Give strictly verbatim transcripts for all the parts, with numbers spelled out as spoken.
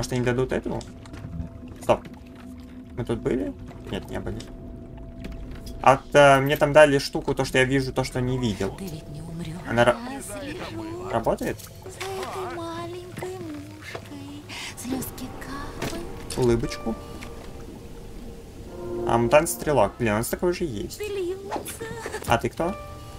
Может, они дадут эту? Стоп. Мы тут были? Нет, не были. А то, мне там дали штуку, то, что я вижу, то, что не видел. Она работает? Улыбочку. А, мутант-стрелок. Блин, у нас такой же есть. А ты кто?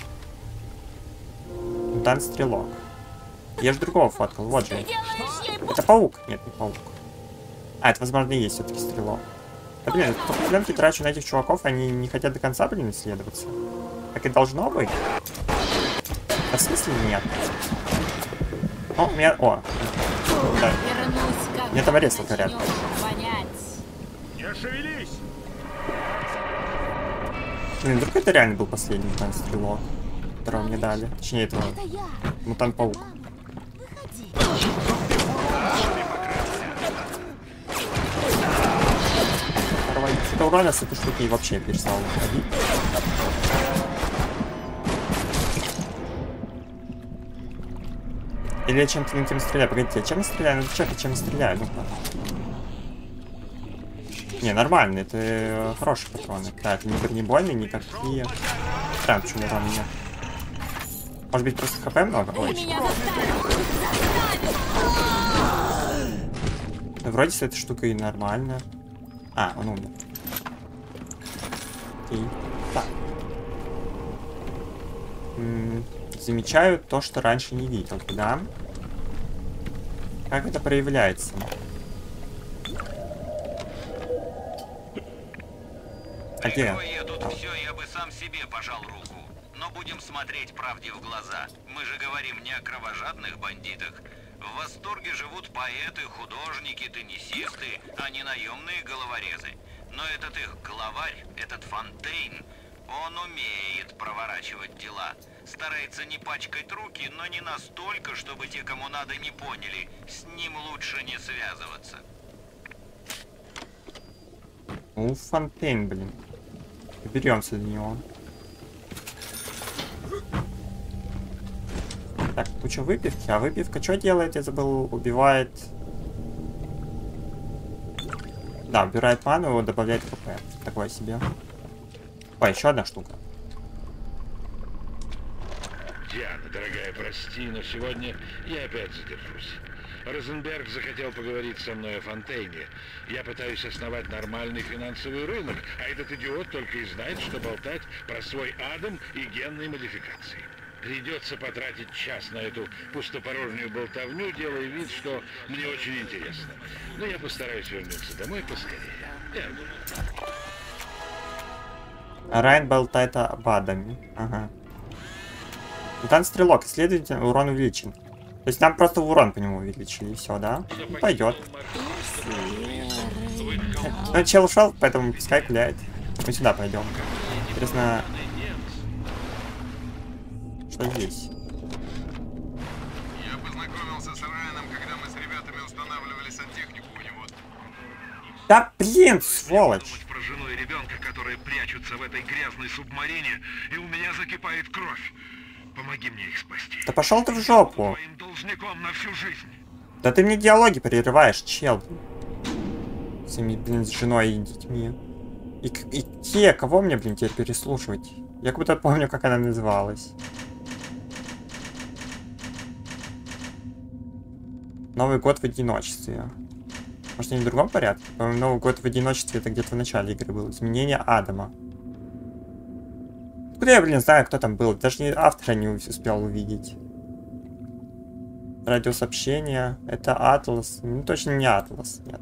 Мутант-стрелок. Я же другого фоткал, вот же. Это паук? Нет, не паук. А, это, возможно, и есть все-таки стрелок. Да, блин, пленки трачу на этих чуваков, они не хотят до конца, блин, исследоваться. Так и должно быть. А в смысле нет? О, у меня... О! Да. Мне там арест горят. Не шевелись! Блин, вдруг это реально был последний мутант-стрелок, которого мне дали. Точнее, этого мутант-паук. Что-то урона с этой штуки вообще перестал выходить. Или я чем-то не тем стреляю? Погодите, я чем я стреляю? Ну чекай, чем я стреляю? Ну-ка. Не, нормально, это хорошие патроны. Да, это не бронебойные никакие. Прям почему урона нет. Может быть, просто хп много? Ой. Вроде с этой штукой нормально. А, он умер. И... Так. М-м, замечаю то, что раньше не видел, да? Как это проявляется? А где? Я тут все, я бы сам себе пожал руку. Но будем смотреть правде в глаза. Мы же говорим не о кровожадных бандитах. В восторге живут поэты, художники, теннисисты, а не наемные головорезы. Но этот их главарь, этот Фонтейн, он умеет проворачивать дела. Старается не пачкать руки, но не настолько, чтобы те, кому надо, не поняли. С ним лучше не связываться. Ну, Фонтейн, блин. Беремся до него. Так, куча выпивки. А выпивка что делает? Я забыл. Убивает... Да, убирает ману, добавляет хп. Такое себе. Ой, еще одна штука. Диана, дорогая, прости, но сегодня я опять задержусь. Розенберг захотел поговорить со мной о Фонтейне. Я пытаюсь основать нормальный финансовый рынок, а этот идиот только и знает, что болтать про свой Адам и генные модификации. Придется потратить час на эту пустопорожнюю болтовню, делая вид, что мне очень интересно. Но я постараюсь вернуться домой поскорее. Я буду. Райан болтает об Адаме. Ага. Мутант-стрелок. Следовательно, урон увеличен. То есть нам просто урон по нему увеличили, и все, да? Ну, пойдет. Ну, чел ушел, поэтому пускай гуляет. Мы сюда пойдем. Интересно, что здесь? Я познакомился с Райаном, когда мы с ребятами устанавливали сантехнику у него. Да блин, сволочь! Про жену и ребенка, которые прячутся в этой грязной субмарине, и у меня закипает кровь. Помоги мне их спасти. Да пошел ты в жопу! Твоим должником на всю жизнь. Да ты мне диалоги прерываешь, чел. С этими, блин, с женой и детьми. И, и те, кого мне, блин, теперь переслушивать? Я как будто помню, как она называлась. Новый год в одиночестве. Может, они в другом порядке? По-моему, Новый год в одиночестве это где-то в начале игры был. Изменение Адама. Куда я, блин, знаю, кто там был? Даже не автора не успел увидеть. Радиосообщение. Это Атлас. Ну, точно не Атлас, нет.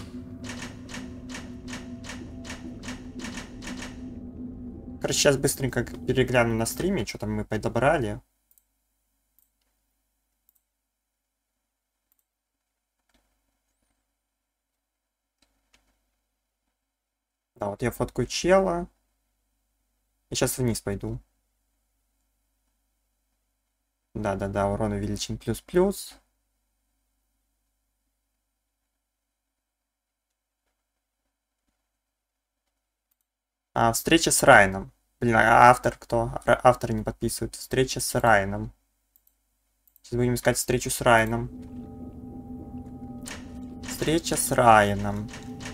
Короче, сейчас быстренько перегляну на стриме, что там мы подобрали. Да, вот я фоткаю чела. Я сейчас вниз пойду. Да-да-да, урон увеличен плюс-плюс. А, встреча с Райаном. Блин, а автор кто? Автор не подписывает. Встреча с Райаном. Сейчас будем искать встречу с Райаном. Встреча с Райаном.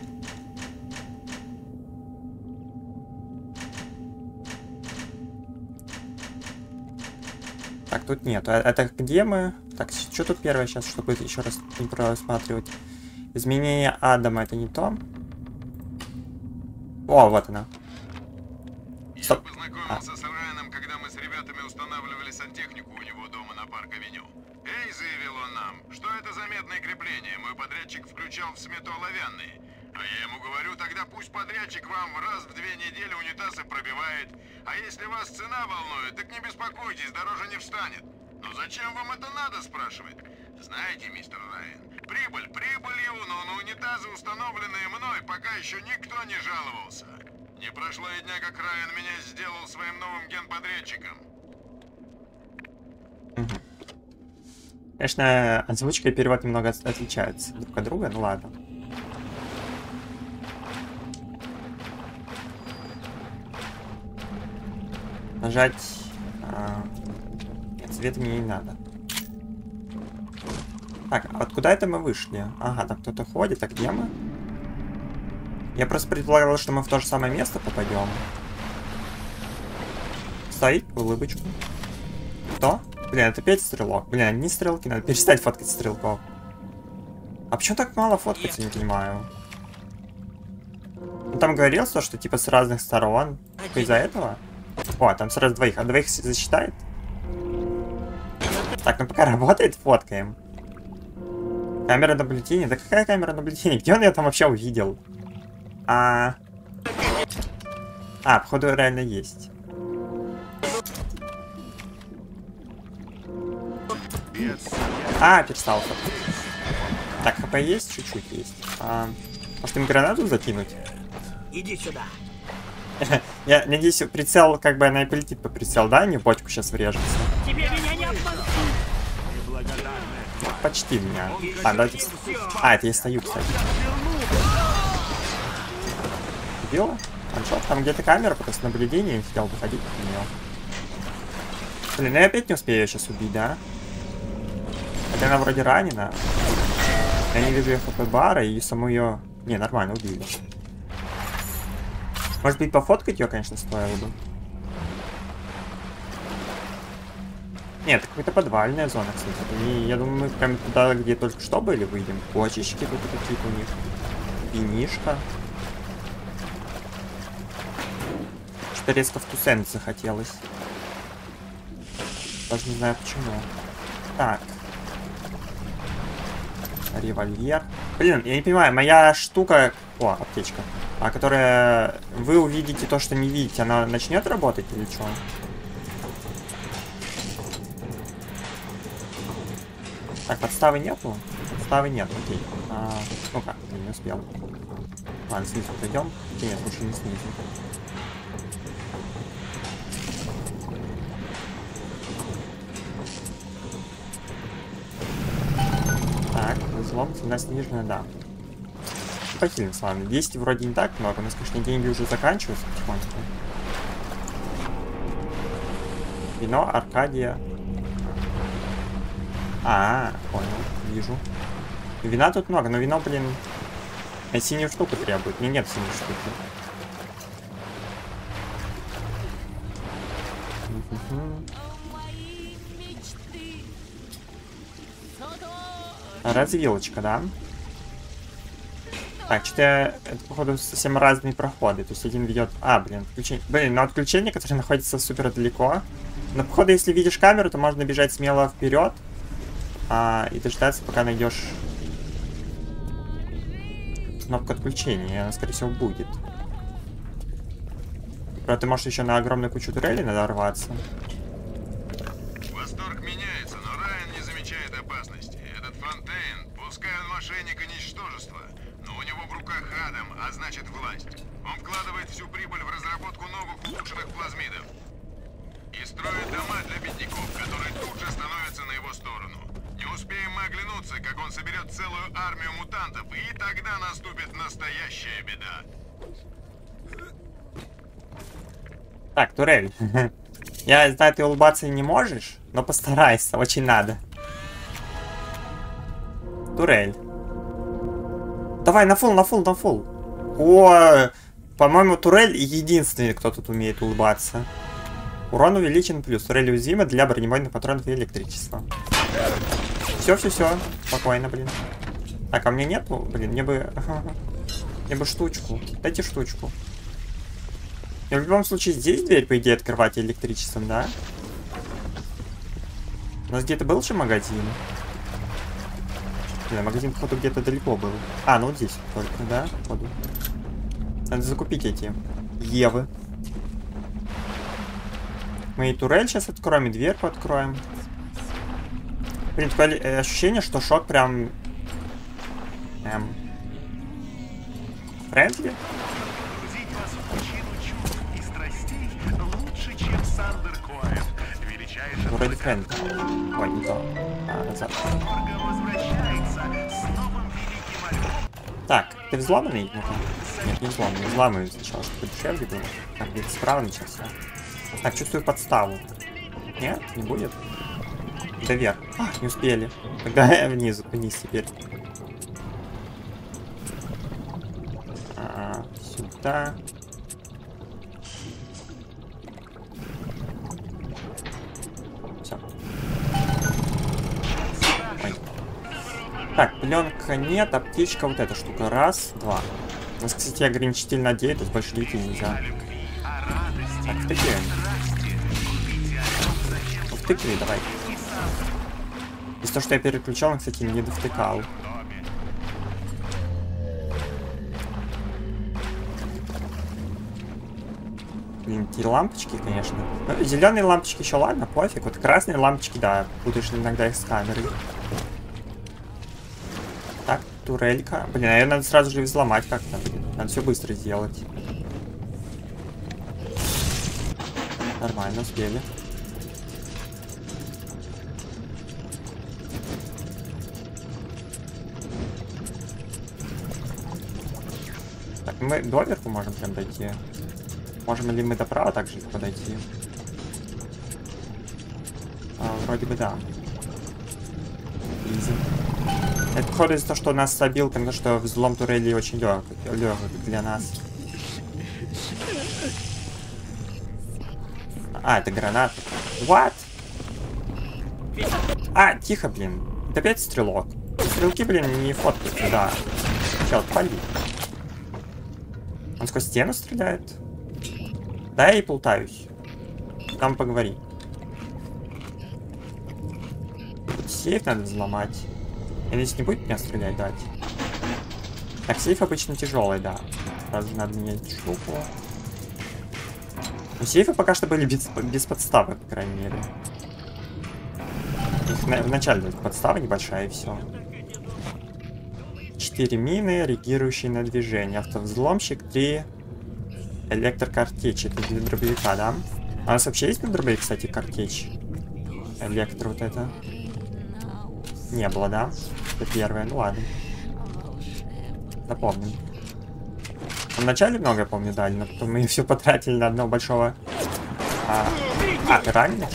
Так, тут нет. Это где мы? Так, что тут первое сейчас, чтобы еще раз не просматривать? Изменение Адама, это не то? О, вот она. Я познакомился а. с Райаном, когда мы с ребятами устанавливали сантехнику у него дома на Парк-авеню. Эй, заявил он нам, что это за медное крепление? Мой подрядчик включал в смету оловянные. А я ему говорю, тогда пусть подрядчик вам раз в две недели унитазы пробивает. А если вас цена волнует, так не беспокойтесь, дороже не встанет. Но зачем вам это надо, спрашивает. Знаете, мистер Райан, прибыль прибылью, но на унитазы, установленные мной, пока еще никто не жаловался. Не прошло и дня, как Райан меня сделал своим новым генподрядчиком. Конечно, озвучка и перевод немного отличаются друг от друга, ну ладно. Нажать... А... Нет, цвет мне не надо. Так, а откуда это мы вышли? Ага, там кто-то ходит, а где мы? Я просто предполагал, что мы в то же самое место попадем. Стоит, улыбочку. Кто? Блин, это опять стрелок. Блин, одни стрелки, надо перестать фоткать стрелков. А почему так мало фоткать, я не понимаю. Ну, там говорилось, что типа с разных сторон. Только из-за этого? О, там сразу двоих. А двоих засчитает? Так, ну пока работает, фоткаем. Камера наблюдения? Да какая камера наблюдения? Где он ее там вообще увидел? А... А, походу реально есть. А, перестал. Так, хп есть? Чуть-чуть есть. А, может им гранату закинуть? Иди сюда. Я надеюсь, прицел, как бы она полетит по прицел, да? Не в бочку сейчас врежется. Тебе меня не обмануть. Почти меня. А, давайте... А, это я стою, кстати. Убила? Ваншот? Там где-то камера, потому что наблюдение, не хотел выходить от нее. Блин, ну я опять не успею ее сейчас убить, да? Хотя она вроде ранена. Я не вижу ее хп-бара и саму ее... Не, нормально, убили. Может быть, пофоткать ее, конечно, стоило бы. Нет, это какая-то подвальная зона, кстати. И я думаю, мы прям туда, где только что были, выйдем. Почечки тут какие-то у них. Винишка. Что-то резко в Тусент захотелось. Даже не знаю почему. Так. Револьвер. Блин, я не понимаю, моя штука... О, аптечка. А которая... Вы увидите то, что не видите, она начнет работать или что? Так, подставы нету? Подставы нет, окей. А, ну как, я не успел. Ладно, снизу пойдем. Нет, лучше не снизу. Так, взлом, цена снижена, да. Похилимся, ладно. десять вроде не так много, у нас, конечно, деньги уже заканчиваются потихоньку. Вино, Аркадия. А, понял, вижу. Вина тут много, но вино, блин, синюю штуку требует. Мне нет синей штуки. Развилочка, да? Так, что-то это, походу, совсем разные проходы. То есть один ведет... А, блин, отключение... Блин, но отключение, которое находится супер далеко. Но, походу, если видишь камеру, то можно бежать смело вперед. А, и дождаться, пока найдешь кнопку отключения. Она, скорее всего, будет. Правда, ты можешь еще на огромную кучу турелей надорваться. Восторг меняется, но Райан не замечает опасности. Этот Фонтейн, пускай он мошенник и ничтожество, но у него в руках Адам, а значит власть. Он вкладывает всю прибыль в разработку новых улучшенных плазмидов. И строит дома для бедняков, которые тут же становятся на его сторону. Не успеем мы оглянуться, как он соберет целую армию мутантов, и тогда наступит настоящая беда. Так, турель. Я знаю, ты улыбаться не можешь, но постарайся, очень надо. Турель. Давай, на фул, на фул, на фул. О, по-моему, турель единственный, кто тут умеет улыбаться. Урон увеличен плюс. Турель уязвима для бронебойных патронов и электричества. Все, все, все. Спокойно, блин. Так, а мне нету? Блин, мне бы... Мне бы штучку. Дайте штучку. И в любом случае здесь дверь, по идее, открывать электричеством, да? У нас где-то был же магазин? Блин, магазин, походу, где-то далеко был. А, ну вот здесь только, да? Походу. Надо закупить эти Евы. Мы и турель сейчас откроем, и дверку откроем. Блин, такое ощущение, что шок прям... Эм... Френдли? Вроде френдли. Ой, не то. А, назад. Так, ты взломанный? Ну-ка. Нет, не взломанный. Взламываю сначала, чтобы дешевле было. Так, где-то справа начался. Так, чувствую подставу. Нет, не будет. Да вверх. А, не успели. Тогда вниз, вниз теперь. А, сюда. Все. Ой. Так, пленка нет, аптечка вот эта штука. Раз, два. У нас, кстати, ограничитель на девять, то есть больше девяти нельзя. Так, втыкиваем. Втыкивай, давай. Из того, что я переключал, он, кстати, не довтыкал. Блин, эти лампочки, конечно. Ну, зеленые лампочки еще ладно, пофиг. Вот красные лампочки, да, путаешь иногда их с камерой. Так, турелька. Блин, ее надо сразу же взломать как-то. Надо все быстро сделать. Нормально, успели. Так, мы доверху можем прям дойти. Можем ли мы доправа также подойти? А, вроде бы да. Изи. Это походу из-за того, что у нас обилка, потому что взлом турели очень легок, легок для нас. А, это граната. What? А, тихо, блин. Это опять стрелок. Стрелки, блин, не фоткаются, да. Чел, пали. Он сквозь стену стреляет? Да, я и плутаюсь. Там поговори. Сейф надо взломать. И здесь не будет меня стрелять, дать. Так, сейф обычно тяжелый, да. Сразу надо менять штуку. Но сейфы пока что были без, без подставы, по крайней мере. Их на, вначале только подстава небольшая и все. Четыре мины, реагирующие на движение. Автовзломщик, три электрокартечи. Это для дробовика, да? А у нас вообще есть на дробовик, кстати, картечь? Электро вот это. Не было, да? Это первое, ну ладно. Запомним. Вначале много, я помню, дали, но потом мы все потратили на одного большого... А, а ты раненый?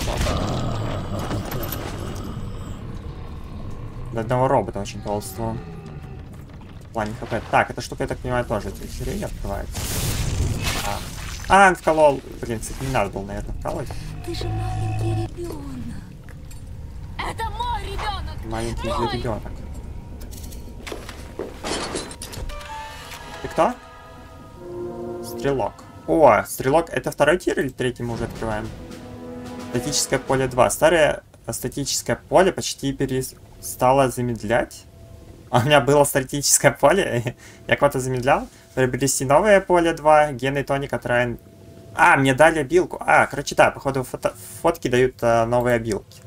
До одного робота очень толстого. В плане хп. Так, эта штука, я так понимаю, тоже эти сирени открывается. А, а, он вколол. Блин, кстати, не надо было, наверное, вколоть. Ты же маленький ребенок. Это мой ребенок. Маленький мой. ребенок. Ты кто? Стрелок. О, стрелок. Это второй тир или третий мы уже открываем? Статическое поле два. Старое статическое поле почти перестало замедлять. А у меня было статическое поле. Я кого-то замедлял. Приобрести новое поле два. Генный тоник отравен. А, мне дали обилку. А, короче, да, походу фото фотки дают а, новые обилки.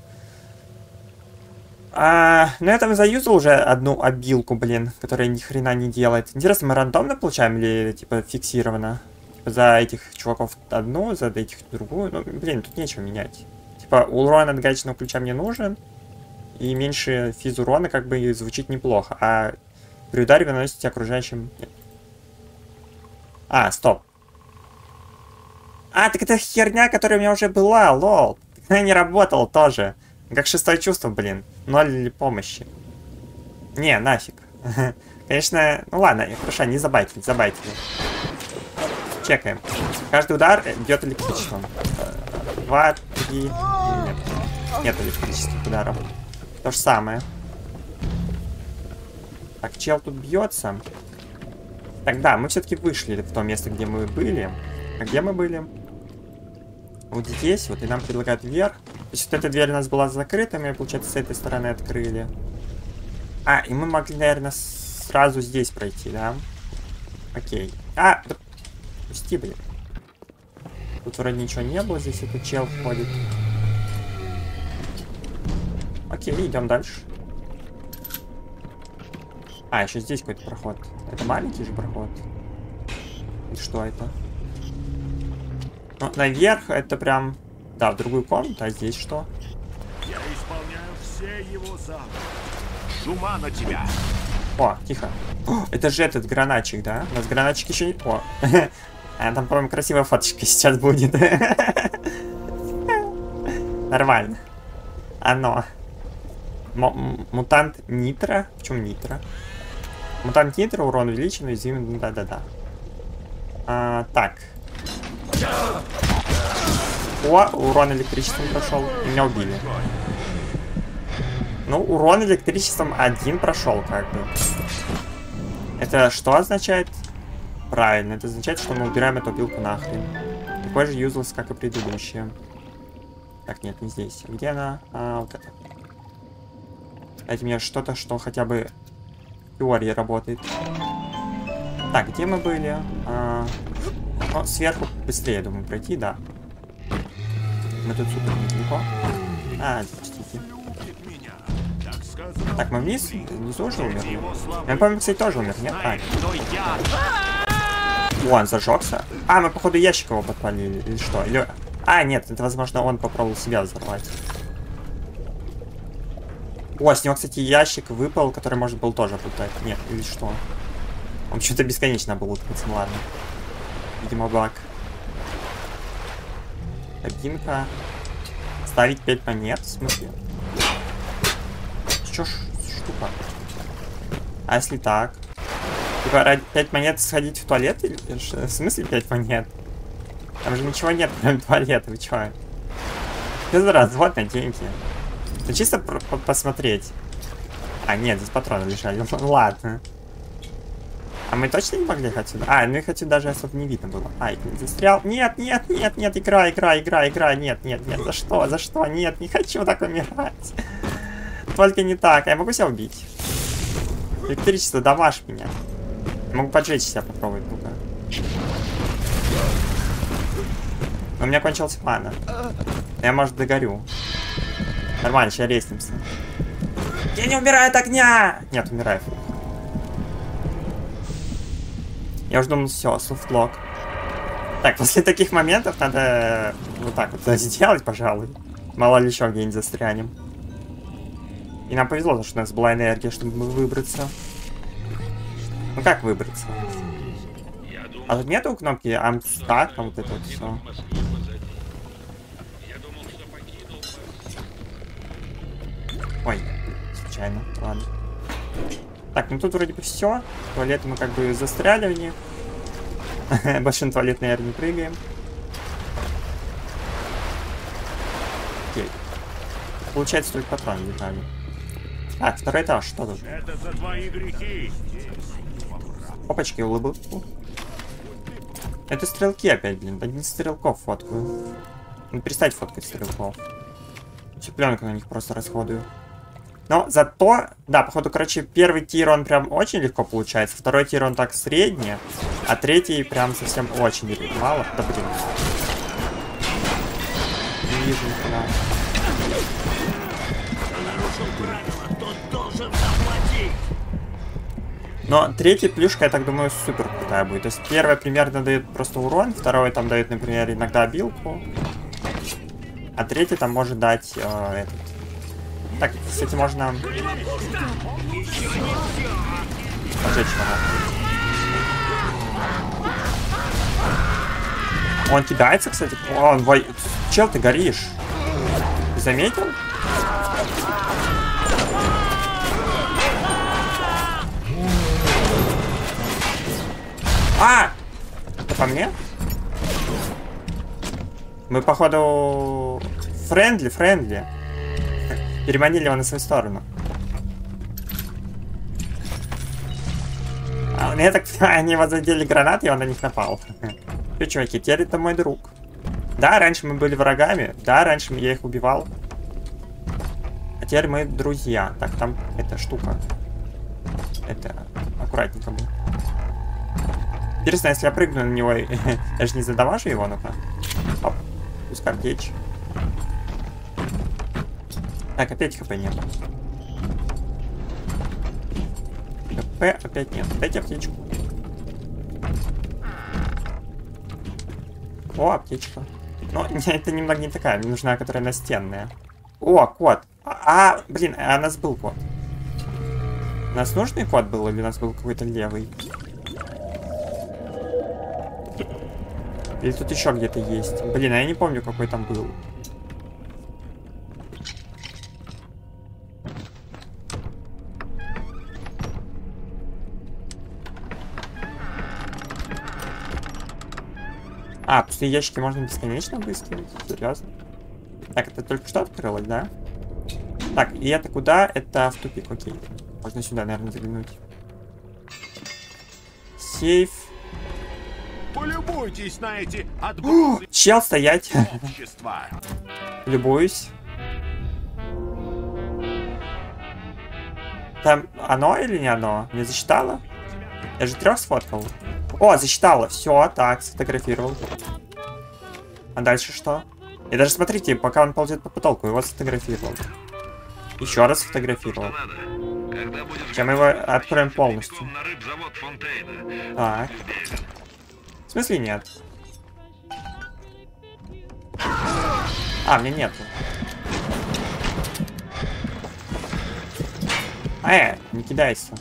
А, ну я там заюзал уже одну обилку, блин, которая ни хрена не делает. Интересно, мы рандомно получаем или типа фиксированно? Типа за этих чуваков одну, за этих другую. Ну, блин, тут нечего менять. Типа урон от гаечного ключа мне нужен. И меньше физ урона как бы звучит неплохо. А при ударе вы наносите окружающим... Нет. А, стоп. А, так это херня, которая у меня уже была, лол. Она не работала тоже. Как шестое чувство, блин. Ноль помощи. Не, нафиг. Конечно, ну ладно, хорошо, не забайтили, забайтили. Чекаем. Каждый удар бьет электричеством. Два, три... Нет, нет электрических ударов. То же самое. Так, чел тут бьется. Так, да, мы все-таки вышли в то место, где мы были. А где мы были? Вот здесь вот, и нам предлагают вверх. То есть вот эта дверь у нас была закрыта, мы, получается, с этой стороны открыли. А, и мы могли, наверное, сразу здесь пройти, да? Окей. А, да, пусти, блин. Тут вроде ничего не было, здесь этот чел входит. Окей, идем дальше. А, еще здесь какой-то проход. Это маленький же проход. И что это? Ну, наверх это прям... Да, в другую комнату, а здесь что? Я исполняю все его замыслы. Шума на тебя. О, тихо. О, это же этот гранатчик, да? У нас гранатчик еще не... О, а там, по-моему, красивая фоточка сейчас будет. Нормально. Оно. М мутант Нитро. Почему Нитро? Мутант Нитро, урон увеличен, уязвим. Да-да-да. А, так. О, урон электричеством прошел. И меня убили. Ну, урон электричеством один прошел, как бы. Это что означает? Правильно, это означает, что мы убираем эту пилку нахрен. Такой же useless, как и предыдущие. Так, нет, не здесь. Где она? А, вот это. Дайте мне что-то, что хотя бы в теории работает. Так, где мы были? А, ну, сверху быстрее, думаю, пройти, да. Мы тут супер недалеко. А, пустите. Так, мы вниз? Внизу уже умерли? Я помню, кстати, тоже умер, нет? А, нет. О, он зажегся. А, мы, походу, ящик его подпалили. Или что? Или... А, нет, это, возможно, он попробовал себя взорвать. О, с него, кстати, ящик выпал, который можно было тоже лутать. Нет, или что? Он что-то бесконечно был лутать, ну ладно. Видимо, баг. Кабинка. Ставить пять монет, в смысле? Что ж, штука? А если так? Типа, ради пять монет сходить в туалет? Или... В смысле пять монет? Там же ничего нет, кроме туалета, вы чё? Что за развод на деньги? Ну чисто по посмотреть. А, нет, здесь патроны лежали. Ну ладно. А мы точно не могли их отсюда? А, ну их отсюда даже особо не видно было. Ай, застрял. Нет, нет, нет, нет, игра, игра, игра, игра. Нет, нет, нет, за что, за что? Нет, не хочу так умирать. Только не так. Я могу себя убить? Электричество, дамажь меня. Могу поджечь себя попробовать, ну-ка. Но у меня кончился мана. Я, может, догорю. Нормально, сейчас рестимся. Я не умираю от огня! Нет, умираю. Я уже думал, все, софтлок. Так, после таких моментов надо вот так вот сделать, пожалуй. Мало ли еще где-нибудь застрянем. И нам повезло, что у нас была энергия, чтобы выбраться. Ну как выбраться? А тут нету кнопки Amstack, там вот это вот все. Ой, случайно, ладно. Так, ну тут вроде бы все. Туалеты мы как бы застряли в них. Больше на туалет, наверное, не прыгаем. Окей. Получается только патрон летали. Так, второй этаж, что тут? Это за твои грехи. Опачки, улыбку. Это стрелки опять, блин. Да не стрелков фоткаю. Ну перестать фоткать стрелков. Всю пленку на них просто расходую. Но зато, да, походу, короче, первый тир он прям очень легко получается. Второй тир он так средний. А третий прям совсем очень мало. Да блин. Не вижу никуда. Но третья плюшка, я так думаю, супер крутая будет. То есть первая примерно дает просто урон, второй там дает, например, иногда обилку. А третий там может дать э, этот. Так, кстати, можно поджечь его. Он кидается, кстати. О, он во... Чел, ты горишь. Ты заметил? А! Это по мне? Мы, походу... Френдли, френдли. Переманили его на свою сторону. А, я так понимаю, они его задели гранаты, и он на них напал. Че, чуваки, теперь это мой друг. Да, раньше мы были врагами. Да, раньше я их убивал. А теперь мы друзья. Так, там эта штука. Это аккуратненько бы. Интересно, если я прыгну на него, я же не задамажу его, ну-ка. Оп, пускай аптечь. Так, опять хп нет. ХП опять нет. Дайте аптечку. О, аптечка. Но это немного не такая, мне нужна, которая настенная. О, код. А, а блин, а у нас был код. У нас нужный код был или у нас был какой-то левый? Или тут еще где-то есть? Блин, а я не помню, какой там был. А, пустые ящики можно бесконечно выскинуть? Серьезно? Так, это только что открылось, да? Так, и это куда? Это в тупик, окей. Можно сюда, наверное, заглянуть. Сейф. Полюбуйтесь на эти отбросы. Чел, стоять. Общества. Любуюсь. Там оно или не оно? Не засчитало? Я же трех сфоткал. О, засчитало. Все, так, сфотографировал. А дальше что? И даже смотрите, пока он ползет по потолку, его сфотографировал. Еще раз сфотографировал. Сейчас мы его откроем полностью. Так. В смысле нет? А, мне нету. Э, не кидайся.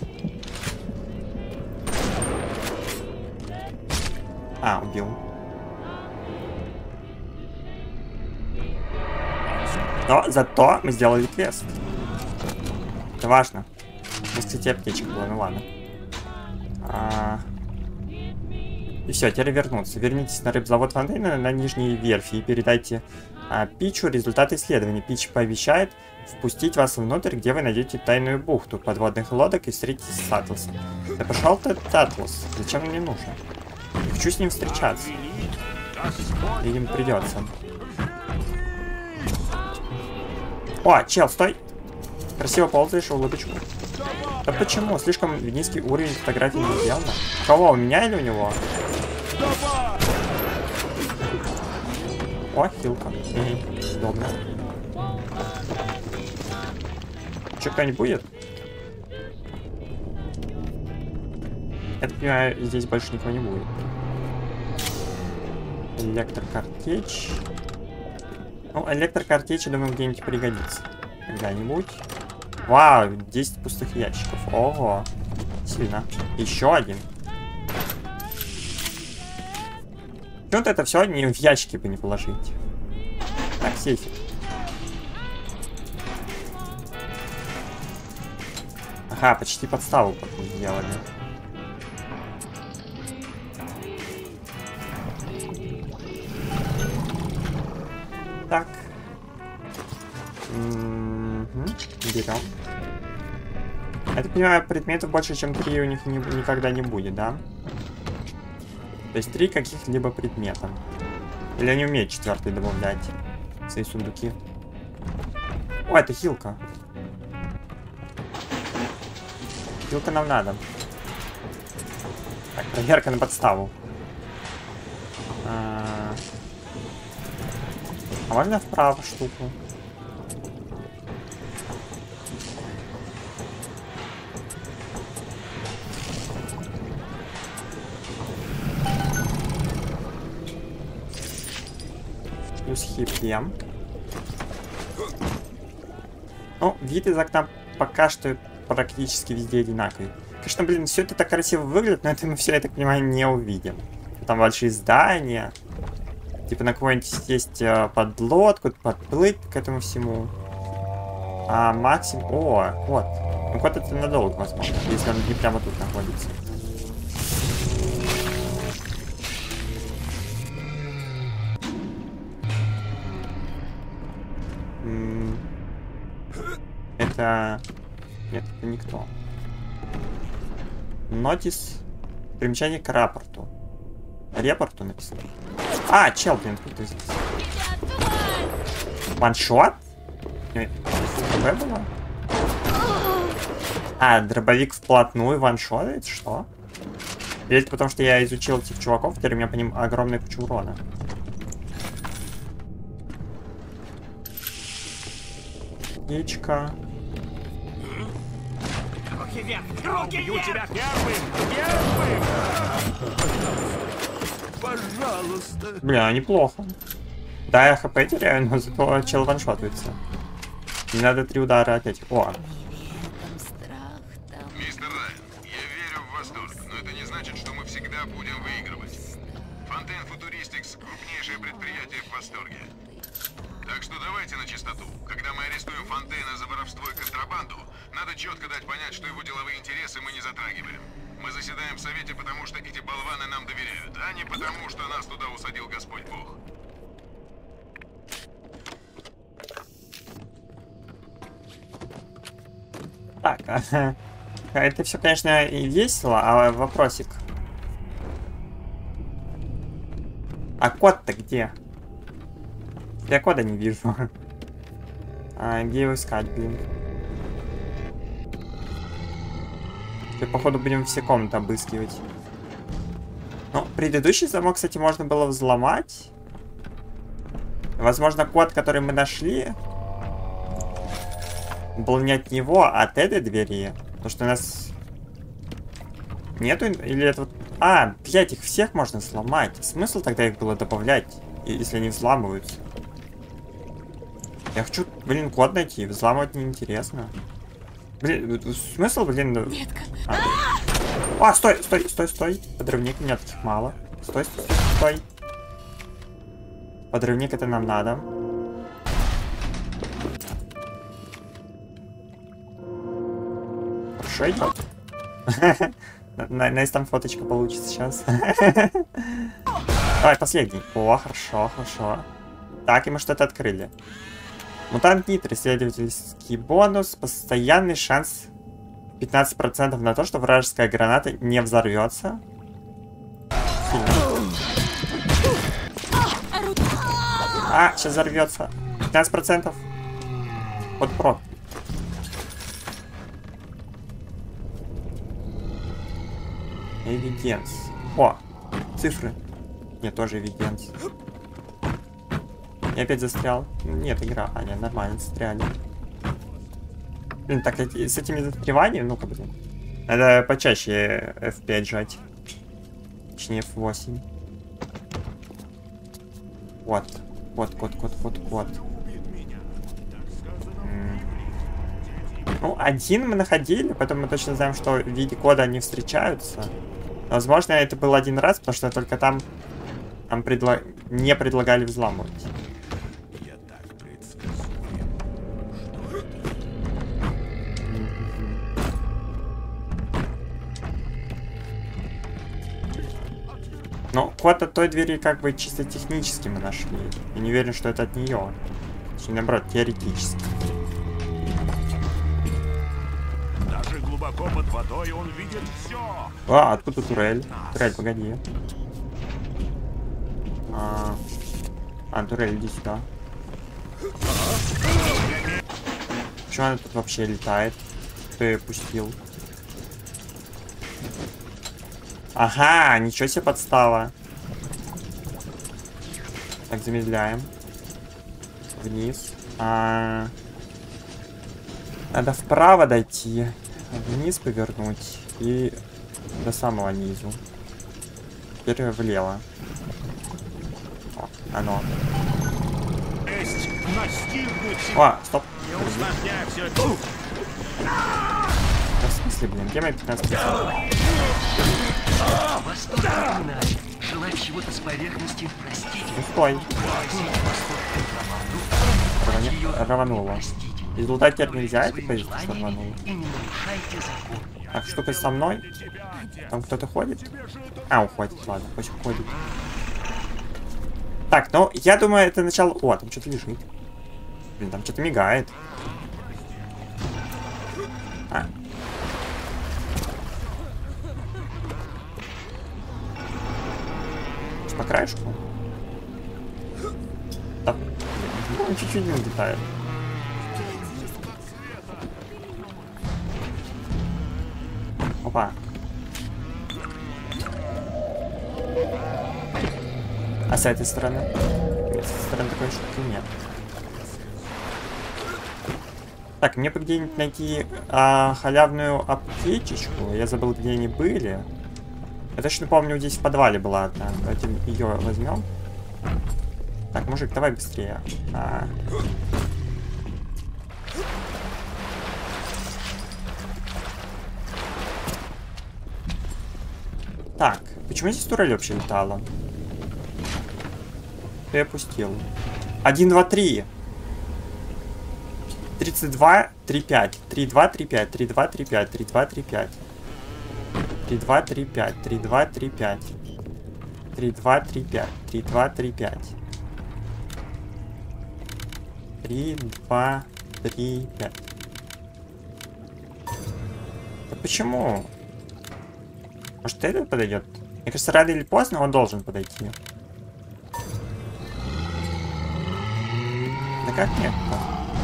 А, убил. Но зато мы сделали квест. Это важно. Кстати, аптечка была, ну ладно. А... И все, теперь вернуться. Вернитесь на рыбзавод Фонтейна на нижней верфи и передайте а, Пичу результаты исследований. Пич пообещает впустить вас внутрь, где вы найдете тайную бухту подводных лодок и встретитесь с Атласом. Да пошел ты, Атлас. Зачем он мне нужен? Не хочу с ним встречаться. Видимо, придется. О, чел, стой! Красиво ползаешь, улыбочку. Да почему? Слишком низкий уровень фотографии не сделано. Кого, у меня или у него? О, хилка. Угу. Удобно. Че, кто-нибудь будет? Я так понимаю, здесь больше никого не будет. Электрокартечь. Ну, электрокартечь, я думаю, где-нибудь пригодится. Когда-нибудь. Вау, десять пустых ящиков. Ого. Сильно. Еще один. Вот это все не в ящики бы не положить. Так, сейфик. Ага, почти подставу потом сделали. Так. Mm-hmm. Берем. Я так понимаю, предметов больше, чем три у них не, никогда не будет, да? То есть три каких-либо предмета. Или они умеют четвертый добавлять в свои сундуки. О, это хилка. Хилка нам надо. Так, проверка на подставу. А, а можно вправо штуку? Плюс хипьем. Ну, вид из окна пока что практически везде одинаковый. Конечно, блин, все это так красиво выглядит, но это мы все, я так понимаю, не увидим. Там большие здания. Типа на какой-нибудь сесть подлодку, подплыть к этому всему. А максимум... О, вот. Ну, кот это надолго, возможно, если он не прямо тут находится. Это... Нет, это никто. Нотис. Примечание к рапорту. Репорту написано. А, чел, блин, откуда здесь? Ваншот? ХП было? А, дробовик вплотную ваншотает? Что? Или это потому, что я изучил этих чуваков, теперь у меня по ним огромная куча урона. Яичко. Руки вверх! Руки Убью вверх! тебя первым! Первым! Пожалуйста. Бля, неплохо. Да, я хп теряю, но зато чел ваншотается. Не надо три удара опять. О. Мистер Райан, я верю в восторг, но это не значит, что мы всегда будем выигрывать. Фонтейн Футуристикс — крупнейшее предприятие в восторге. Так что давайте на чистоту. Когда мы арестуем Фонтейна за воровство и контрабанду, надо четко дать понять, что его деловые интересы мы не затрагиваем. Мы заседаем в совете, потому что эти болваны нам доверяют, а не потому, что нас туда усадил Господь Бог. Так, ага. Это все, конечно, и весело, а вопросик. А код-то где? Я кода не вижу. А, где его искать, блин? Теперь, походу, будем все комнаты обыскивать. Ну, предыдущий замок, кстати, можно было взломать. Возможно, код, который мы нашли, был не от него, а от этой двери. Потому что у нас нету... Или это вот... А, блядь, их всех можно сломать. Смысл тогда их было добавлять, если они взламываются? Я хочу, блин, код найти. Взламывать неинтересно. Блин, смысл, блин... Нет, а. а, стой, стой, стой, стой. Подрывник, у меня таких мало. Стой, стой, стой. Подрывник, это нам надо. Хорошо идет. Найс, там фоточка получится сейчас. Давай, последний. О, хорошо, хорошо. Так, и мы что-то открыли. Мутант Нитро, исследовательский бонус, постоянный шанс пятнадцать процентов на то, что вражеская граната не взорвется. А, сейчас взорвется. пятнадцать процентов. Вот про. Эвиденс. О, цифры. Нет, тоже эвиденс. Я опять застрял. Нет, игра. А, нет, нормально, застряли. Блин, так с этими застреваниями, ну-ка, блин. Надо почаще эф пять жать. Точнее, эф восемь. Вот. Вот, вот, вот, вот, вот. Ну, один мы находили, поэтому мы точно знаем, что в виде кода они встречаются. Возможно, это был один раз, потому что только там нам предло... не предлагали взламывать. Я так предсказуем. Ну, код от той двери как бы чисто технически мы нашли. Я не уверен, что это от нее. Точнее, наоборот, теоретически. Даже глубоко под водой он видит все. А, откуда турель? Турель, погоди. А, а турель, иди сюда. Почему она тут вообще летает? Кто ее пустил? Ага, ничего себе подстава. Так, замедляем. Вниз. А... Надо вправо дойти. Вниз повернуть. И до самого низу. Теперь влево. О, оно. Есть настигнуть. О, стоп. Не усложняй все это. Да в смысле, блин, где мои пятнадцать процентов? Восток напоминает. Желать чего-то с поверхности, простите. Ну стой. Рвани... Рвануло. Из лута теперь нельзя это поездить, что рвануло. Так, штука со мной. Там кто-то ходит? А, уходит, ладно, пусть уходит. Так, ну, я думаю, это начало... О, там что-то лежит. Блин, там что-то мигает. по краешку. Да. Ну, он чуть-чуть не улетает. Опа. А с этой стороны? Нет, с этой стороны такой штуки нет. Так, мне бы где-нибудь найти а, халявную аптечечку. Я забыл, где они были. Я точно помню, здесь в подвале была одна. Давайте ее возьмем. Так, мужик, давай быстрее. А. Так, почему здесь турель вообще летала? Я опустил. один, два, три. тридцать два, три, пять. три, два, три, пять. три, два, три, пять. три, два, три, пять. три, два, три, пять. три, два, три, пять. три, два, три, пять. три, два, три, пять. три, два, три, пять. Да почему? Может, этот подойдет? Мне кажется, рано или поздно он должен подойти. Да как нет-то?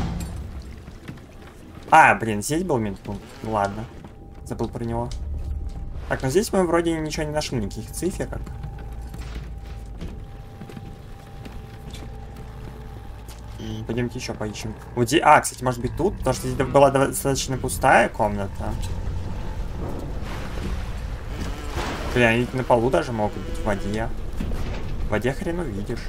А, блин, здесь был медпункт. Ну ладно. Забыл про него. Так, ну здесь мы вроде ничего не нашли, никаких циферок. Пойдемте еще поищем. Вот здесь... А, кстати, может быть тут? Потому что здесь была достаточно пустая комната. Блин, они на полу даже могут быть, в воде. В воде хрен увидишь.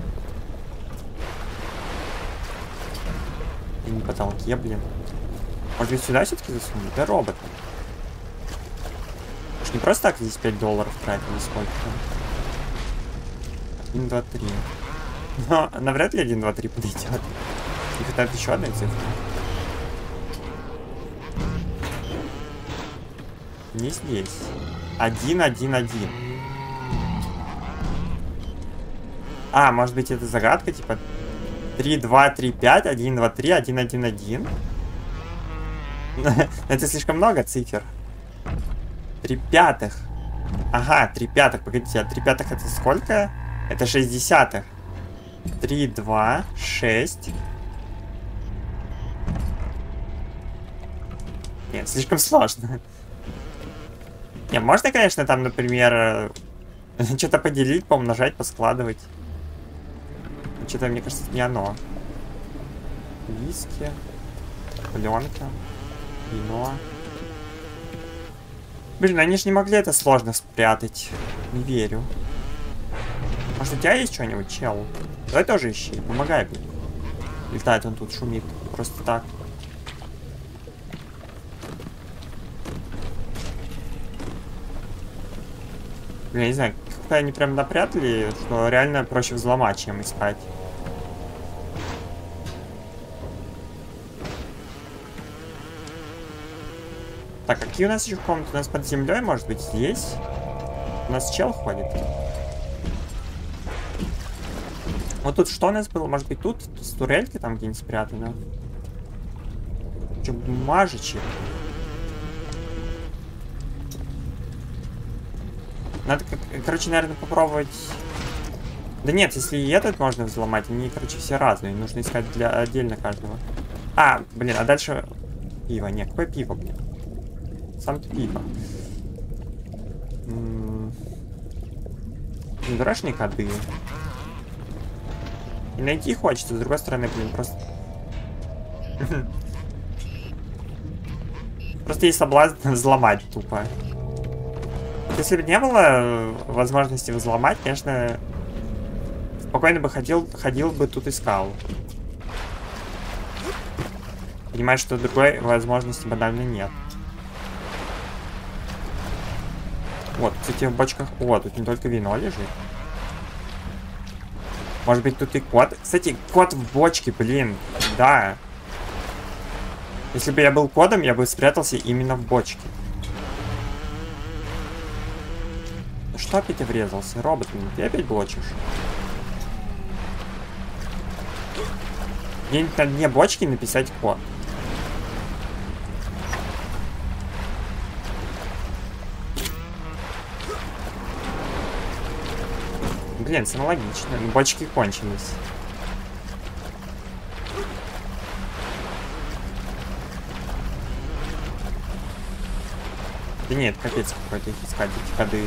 И на потолке, блин. Может быть сюда все-таки засунуть? Да роботы. Уж не просто так здесь пять долларов тратили, сколько там. один, два, три. Но навряд ли один, два, три подойдет. Не хватает еще одной цифры. Не здесь. один, один, один. А, может быть это загадка, типа три, два, три, пять, один, два, три, один, один, один. Это слишком много цифр. Три пятых. Ага, три пятых. Погодите, а три пятых это сколько? Это шесть десятых. три, два, шесть. Нет, слишком сложно. Не, можно, конечно, там, например, что-то поделить, поумножать, поскладывать. Что-то, мне кажется, не оно. Виски. Пленка. Вино. Блин, они же не могли это сложно спрятать. Не верю. Может, у тебя есть что-нибудь, чел? Давай тоже ищи. Помогай, блин. Летает он тут, шумит. Просто так. Блин, я не знаю, как-то они прям напрятали, что реально проще взломать, чем искать. Так, какие у нас еще комнаты? У нас под землей, может быть, здесь? У нас чел ходит. Вот тут что у нас было? Может быть, тут с турелькой там где-нибудь спрятано? Че, бумажечек? Надо, короче, наверное, попробовать... Да нет, если и этот можно взломать, они, короче, все разные. Нужно искать для отдельно каждого. А, блин, а дальше... Пиво. Нет, какое пиво, блин? Сам-то пиво. Дурашные коды. И найти хочется, с другой стороны, блин, просто... Просто есть соблазн взломать тупо. Если бы не было возможности взломать, конечно, спокойно бы ходил, ходил бы тут искал. Понимаю, что другой возможности банально нет. Вот, кстати, в бочках... О, тут не только вино лежит. Может быть, тут и кот. Кстати, кот в бочке, блин. Да. Если бы я был кодом, я бы спрятался именно в бочке. Что опять я врезался? Робот, ты опять блочишь? Где-нибудь на дне бочки написать код. Блин, все логично. Бочки кончились. Да нет, капец какой-то их искать, эти ходы.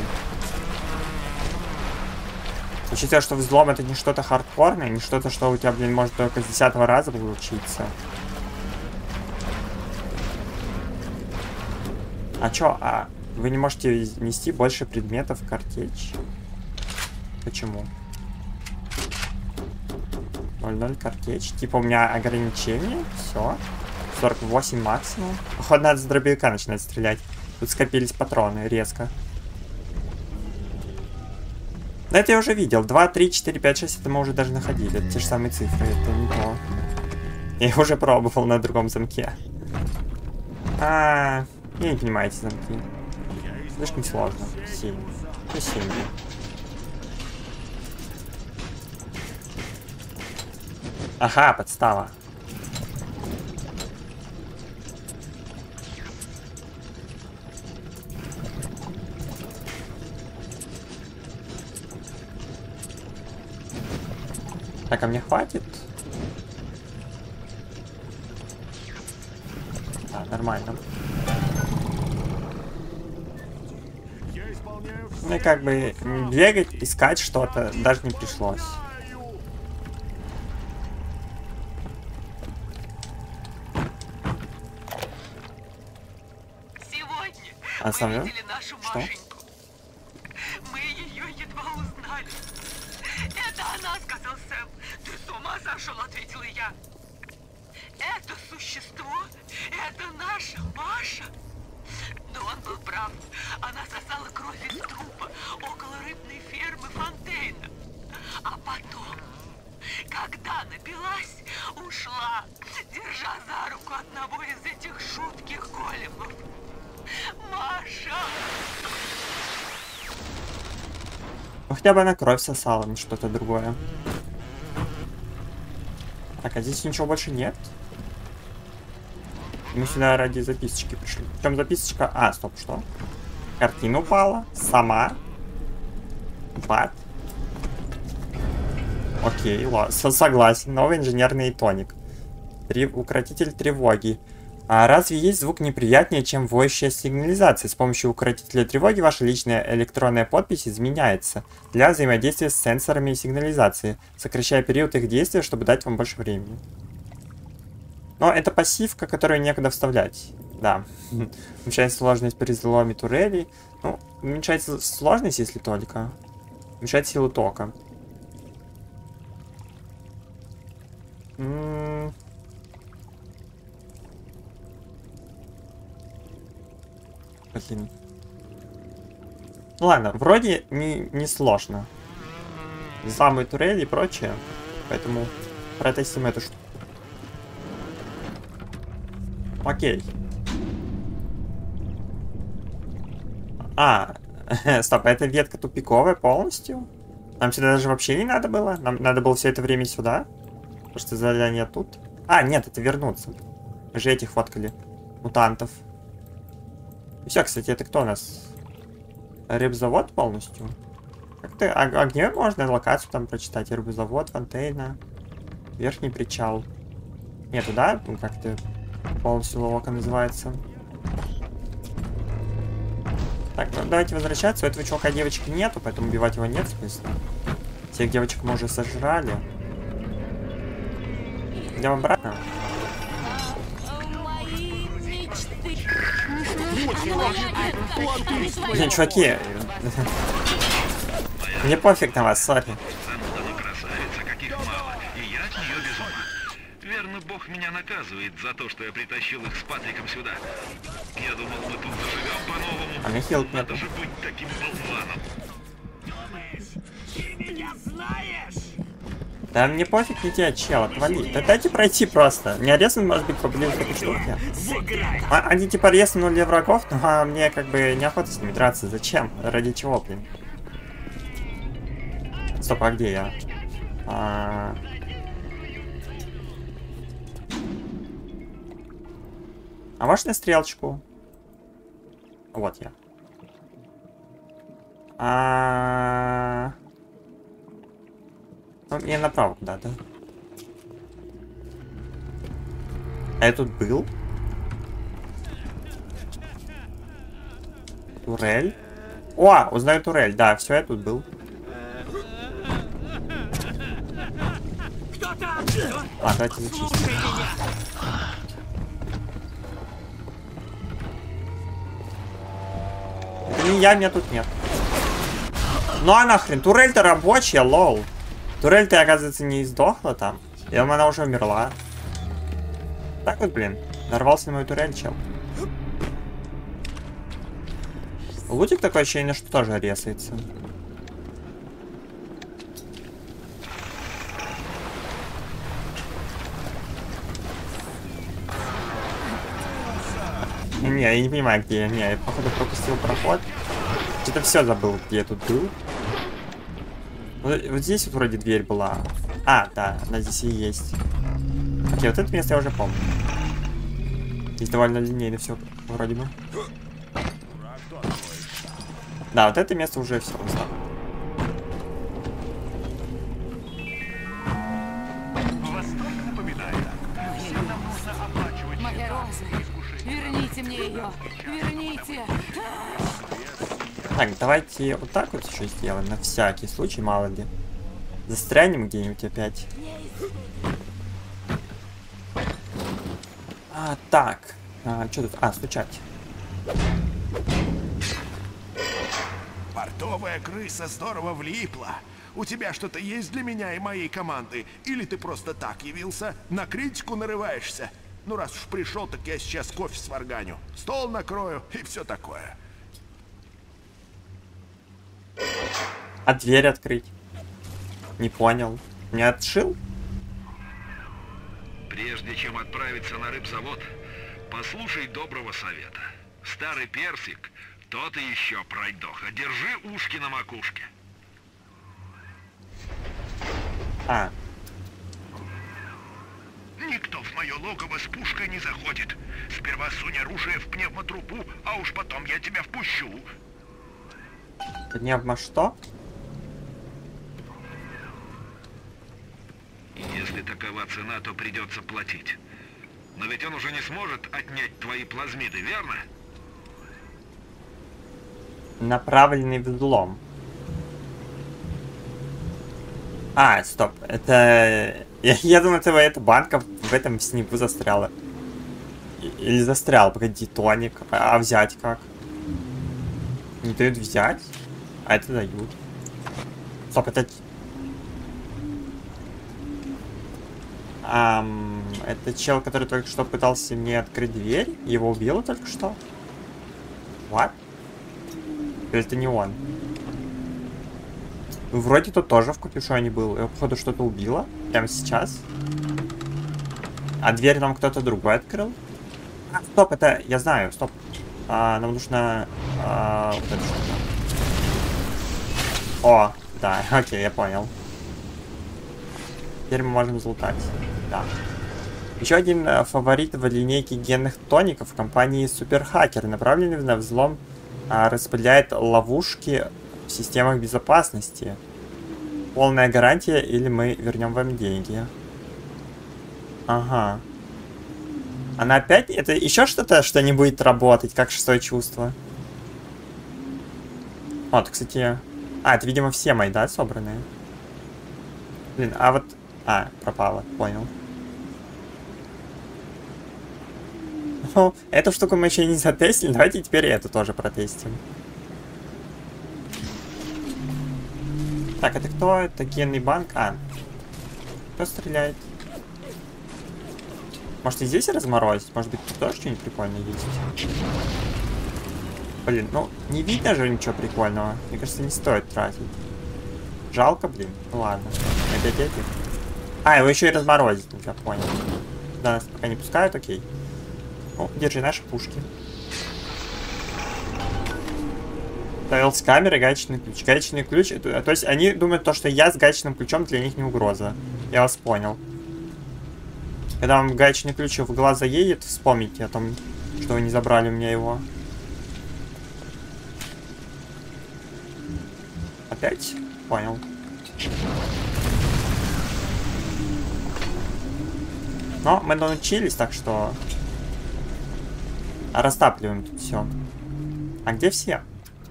Учитывая, что взлом это не что-то хардкорное, не что-то, что у тебя, блин, может только с десятого раза получиться. А чё? А вы не можете нести больше предметов в картечь? Почему? ноль ноль картечь. Типа у меня ограничение. Все. сорок восемь максимум. Походу надо с дробовика начинать стрелять. Тут скопились патроны резко. Но это я уже видел. два, три, четыре, пять, шесть. Это мы уже даже находили. Это те же самые цифры. Это не то. Я их уже пробовал на другом замке. А, -а, -а. Я не понимаю эти замки. Слишком сложно. семь. Ну, семь. Ага, подстава. Так, а мне хватит? Да, нормально. Ну и как бы бегать, искать что-то даже не пришлось. Сегодня а мы видели нашу что? Машеньку. Мы ее едва узнали. Это она, сказал Сэм. Ты с ума сошел, ответила я. Это существо, это наша Маша. Но он был прав. Она сосала кровь из трупа около рыбной фермы Фонтейна. А потом, когда напилась, ушла, держа за руку одного из этих жутких големов. Маша! Ну, хотя бы она кровь сосала, не что-то другое. Так, а здесь ничего больше нет? Мы сюда ради записочки пришли. Причем записочка... А, стоп, что? Картина упала. Сама. Бат. Окей, ладно. Согласен. Новый инженерный тоник. Три... Укротитель тревоги. А разве есть звук неприятнее, чем воющая сигнализация? С помощью укротителя тревоги ваша личная электронная подпись изменяется для взаимодействия с сенсорами сигнализации, сокращая период их действия, чтобы дать вам больше времени. Но это пассивка, которую некуда вставлять. Да. Уменьшает сложность при взломе турелей. Ну, уменьшается сложность, если только. Уменьшает силу тока. М-м- Блин. Ну ладно, вроде не, не сложно. Взламывай турели и прочее. Поэтому протестим эту штуку. Окей. А, стоп, это ветка тупиковая полностью? Нам сюда даже вообще не надо было? Нам надо было все это время сюда? Потому что задание тут. А, нет, это вернуться. Мы же этих фоткали. Мутантов. И все, кстати, это кто у нас? Рыбзавод полностью? Как-то а, а где можно локацию там прочитать? Рыбзавод, Фонтейна. Верхний причал. Нету, да? Ну, как-то полностью лока называется. Так, ну давайте возвращаться. У этого чувака девочки нету, поэтому убивать его нет смысла. Всех девочек мы уже сожрали. Идем обратно. Блин, чуваки. Мне пофиг на вас, сори. Верно, Бог меня наказывает за то, что я притащил их с Патриком сюда. Я думал, мы тут заживем по-новому. А мне хилт нет. Надо же быть таким болваном. Ты меня знаешь? Да мне пофиг не тебе, чел, отвали. Да дайте пройти просто. Меня резан, может быть, поближе к этой штуке. А, они типа резанули врагов, но а мне как бы неохота с ними драться. Зачем? Ради чего, блин? Стоп, а где я? А... А можно стрелочку? Вот я. А... Ну, мне направо куда-то. А я тут был? Турель? О, узнаю турель. Да, все, я тут был. Кто там? А, давайте зачистим. Это не я, меня тут нет. Ну а нахрен, турель-то рабочая, лол. Турель-то, оказывается, не издохла там. И она уже умерла. Так вот, блин. Нарвался на мою турель, чел. Лутик такое ощущение, что тоже резается. Не, я не понимаю, где я. Не, я, походу, пропустил проход. Что-то все забыл, где я тут был. Вот, вот здесь вот вроде дверь была. А, да, она здесь и есть. Окей, вот это место я уже помню. Здесь довольно линейно все вроде бы. Да, вот это место уже все узнал. Моя роза. Верните мне ее. Верните. Так, давайте вот так вот еще сделаем, на всякий случай, мало ли. Застрянем где-нибудь опять. А, так. А, что тут? А, стучать. Портовая крыса здорово влипла. У тебя что-то есть для меня и моей команды? Или ты просто так явился? На критику нарываешься? Ну, раз уж пришел, так я сейчас кофе сварганю. Стол накрою и все такое. А дверь открыть? Не понял. Не отшил? Прежде чем отправиться на рыбзавод, послушай доброго совета. Старый персик, тот и еще пройдоха. Держи ушки на макушке. А. Никто в мое логово с пушкой не заходит. Сперва сунь оружие в пневмотрубу, а уж потом я тебя впущу. Пневмо что? Если такова цена, то придется платить. Но ведь он уже не сможет отнять твои плазмиды, верно? Направленный взлом. А, стоп. Это... Я, я думаю, это, это банка в этом снегу застряла. Или застрял. Погоди, тоник. А, а взять как? Не дают взять? А это дают. Стоп, это... Ам, это чел, который только что пытался мне открыть дверь. Его убило только что? What? Или это не он? Вроде тут тоже в капюшоне был. Его, походу, что-то убило. Прямо сейчас. А дверь нам кто-то другой открыл. А, стоп, это... Я знаю, стоп. А, нам нужно... А, вот это что-то. О, да, окей, я понял. Теперь мы можем залутать. Да. Еще один э, фаворит в линейке генных тоников компании Суперхакер, направленный на взлом, э, распыляет ловушки в системах безопасности. Полная гарантия, или мы вернем вам деньги. Ага. Она опять... Это еще что-то, что не будет работать, как шестое чувство. Вот, кстати... А, это, видимо, все мои, да, собранные? Блин, а вот... А, пропало, понял. Ну, эту штуку мы еще не затестили, давайте теперь эту тоже протестим. Так, это кто? Это генный банк? А, кто стреляет? Может и здесь разморозить? Может быть тут тоже что-нибудь прикольное есть? Блин, ну не видно же ничего прикольного. Мне кажется, не стоит тратить. Жалко, блин. Ну ладно. Опять эти. А, его еще и разморозить нельзя, понял. Да, нас пока не пускают, окей. Ну, держи наши пушки. Ставил с камеры гаечный ключ. Гаечный ключ, это, то есть они думают, то, что я с гаечным ключом для них не угроза. Я вас понял. Когда вам гаечный ключ в глаз заедет, вспомните о том, что вы не забрали у меня его. Опять? Понял. Но мы научились, так что... Растапливаем тут все. А где все?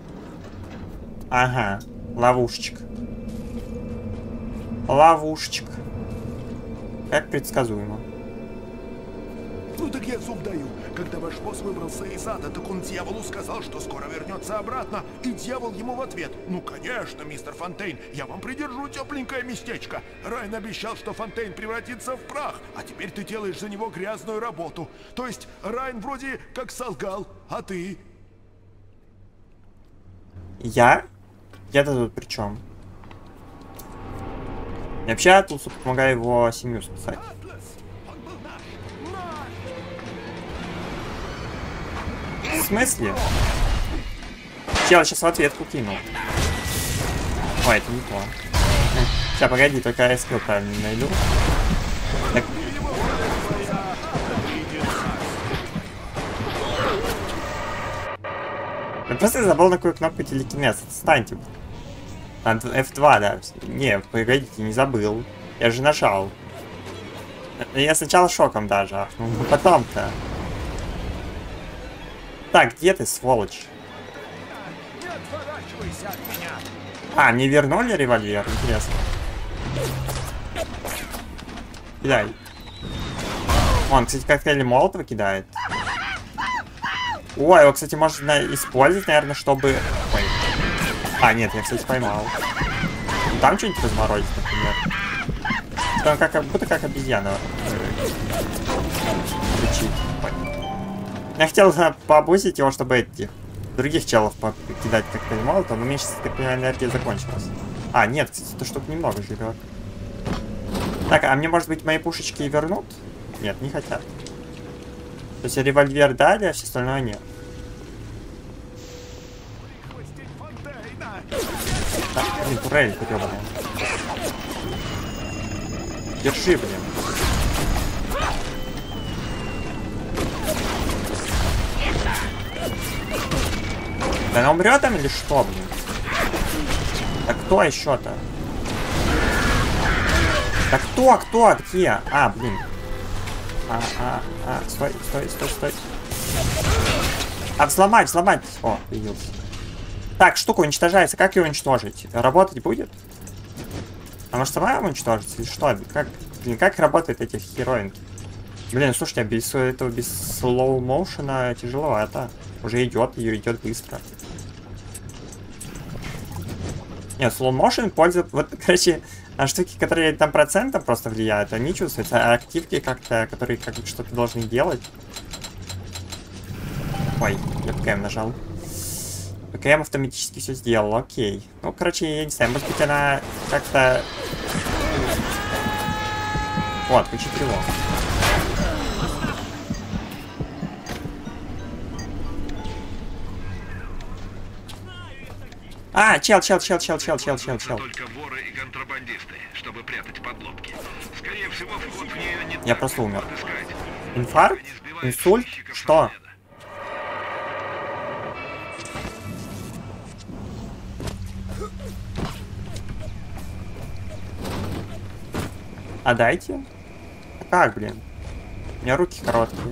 Ага, ловушечка. Ловушечка. Как предсказуемо. Ну так я зуб даю. Когда ваш босс выбрался из ада, так он дьяволу сказал, что скоро вернется обратно. И дьявол ему в ответ: ну конечно, мистер Фонтейн, я вам придержу тепленькое местечко. Райан обещал, что Фонтейн превратится в прах, а теперь ты делаешь за него грязную работу. То есть Райан вроде как солгал, а ты? Я? Я-то тут при чем? И вообще я тут помогаю его семью спасать. В смысле? Чел сейчас в ответку кинул. Ой, это не то. Сейчас, погоди, только я скилл правильно найду. Так. Я просто забыл, на какую кнопку телекинез. Отстаньте. эф два, да. Не, погодите, не забыл. Я же нажал. Я сначала шоком даже ахнул, но потом-то. Так, где ты, сволочь? А, мне вернули револьвер? Интересно. Кидай. Он, кстати, коктейли Молотова кидает. Ой, его, кстати, можно использовать, наверное, чтобы... Ой. А, нет, я, кстати, поймал. Ну, там что-нибудь разморозить, например. Там как, будто как обезьяна кричит. Я хотел пообузить его, чтобы этих других челов покидать как-то Молотова, но мне сейчас, так понимаю, энергия закончилась. А, нет, кстати, эта штука немного живет. Так, а мне, может быть, мои пушечки и вернут? Нет, не хотят. То есть револьвер дали, а все остальное нет. Так, блин, турель поёбаная. Держи, блин. Да она умрет там или что, блин? Так кто еще-то? Да кто, кто, где? А, блин. А, а, а, стой, стой, стой, стой. А, взломать, взломать. О, появился. Так, штука уничтожается. Как ее уничтожить? Работать будет? А может сама уничтожится или что? Как, блин, как работают эти хероинки? Блин, слушайте, без этого, без слоу моушена тяжеловато. Уже идет, ее идет быстро. Нет, slow motion пользуется... Вот, короче, штуки, которые там процентом просто влияют, они чувствуются, а активки как-то, которые как что-то должны делать. Ой, я ПКМ нажал. ПКМ автоматически все сделал, окей. Ну, короче, я не знаю, может быть она как-то... Вот, включи тревогу. А, чел, чел, чел, чел, чел, чел, чел, чел. Только воры и контрабандисты, чтобы прятать подлодки. Скорее всего, вход в нее не... Я просто умер. Инфаркт? Инсульт? Что? А дайте? Как, блин? У меня руки короткие.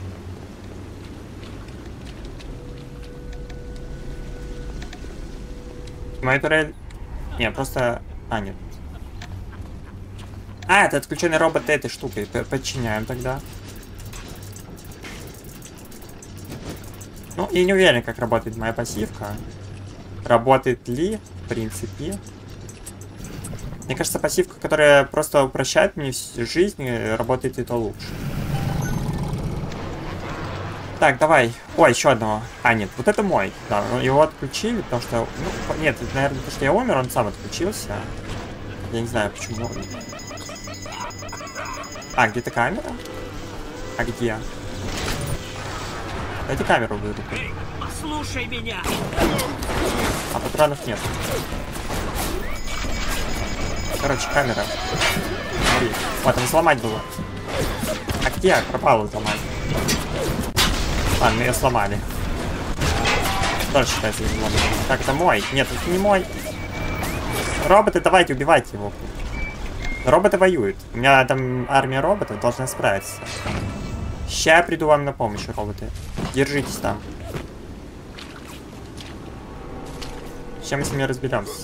Моя турель... Не, просто... А, нет. А, это отключенный робот этой штукой. Подчиняем тогда. Ну, я не уверен, как работает моя пассивка. Работает ли, в принципе. Мне кажется, пассивка, которая просто упрощает мне всю жизнь, работает и то лучше. Так, давай. Ой, еще одного. А, нет, вот это мой. Да, его отключили, потому что... Ну, нет, это, наверное, потому что я умер, он сам отключился. Я не знаю, почему. А, где-то камера? А где? Дайте камеру вырубить. Послушай меня! А патронов нет. Короче, камера. Смотри. Вот, там сломать было. А где? Пропало сломать. Ладно, мы ее сломали. Тоже считается взломанным. Так, это мой. Нет, это не мой. Роботы, давайте, убивайте его. Роботы воюют. У меня там армия роботов должна справиться. Ща я приду вам на помощь, роботы. Держитесь там. Сейчас мы с ними разберемся.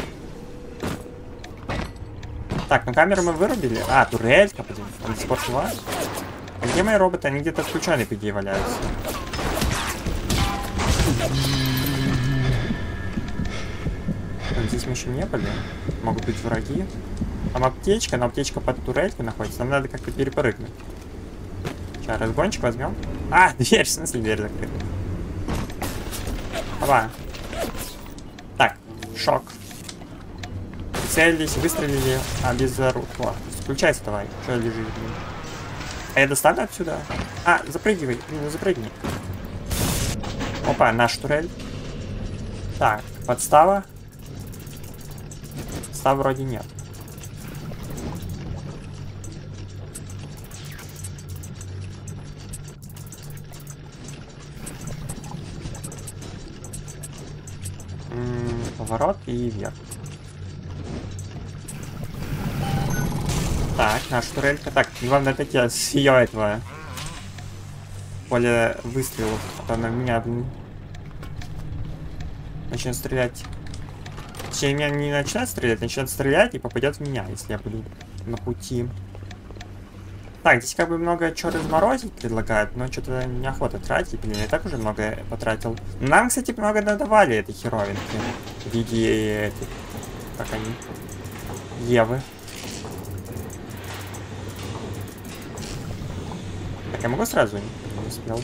Так, ну камеру мы вырубили. А, турелька, блин. Он до сих пор жива? А где мои роботы? Они где-то отключенные, по идее, валяются. Здесь мы еще не были. Могут быть враги. Там аптечка, но аптечка под турелькой находится. Нам надо как-то перепрыгнуть. Сейчас разгончик возьмем. А, дверь, в смысле дверь закрыта. Опа. Так, шок. Целились, выстрелили, а без рук. Включайся давай. Что лежит? А я достану отсюда? А, запрыгивай, ну запрыгни. Опа, наш турель. Так, подстава. Подстава вроде нет. М-м, поворот и вверх. Так, наша турелька. Так, главное найти с ее этого поле выстрелов. А то она меня, блин, начнет стрелять. Точнее, меня не начинает стрелять, начнет стрелять и попадет в меня, если я буду на пути. Так, здесь как бы много чего разморозить предлагают, но что-то неохота тратить. Блин, я так уже много потратил. Нам, кстати, много надавали этой херовинки. В виде этих... Как они? Евы. Так, я могу сразу? Не успел.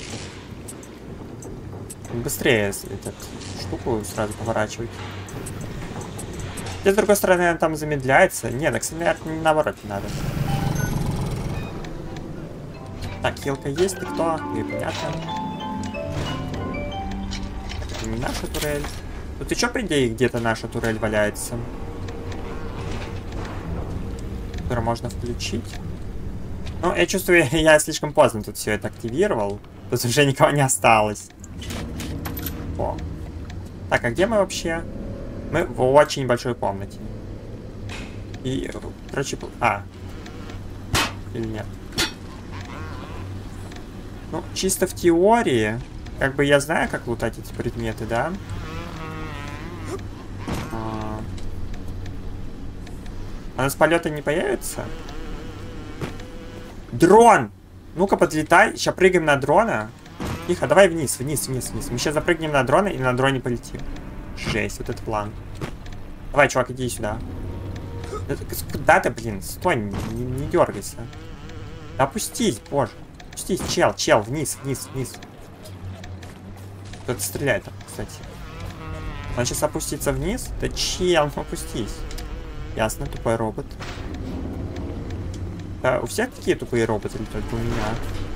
Быстрее эту штуку сразу поворачивать. И с другой стороны, она там замедляется. Нет, так, кстати, наоборот не надо. Так, хилка есть, ты кто? Ты, понятно. Так, это не наша турель. Тут еще, по идее, где-то наша турель валяется. Которую можно включить. Ну, я чувствую, я слишком поздно тут все это активировал. Тут уже никого не осталось. О. Так, а где мы вообще? Мы в очень большой комнате. И, короче, а. Или нет? Ну, чисто в теории, как бы я знаю, как лутать эти предметы, да? А, у нас полета не появится? Дрон! Ну-ка, подлетай. Сейчас прыгаем на дрона. Тихо, давай вниз, вниз, вниз, вниз. Мы сейчас запрыгнем на дрона и на дроне полетим. Жесть, вот этот план. Давай, чувак, иди сюда. Куда ты, блин? Стой, не, не, не дергайся. Да опустись, боже. Опустись, чел, чел, вниз, вниз, вниз. Кто-то стреляет там, кстати. Он сейчас опустится вниз? Да чел, ну опустись. Ясно, тупой робот. Да, у всех такие тупые роботы, или только у меня?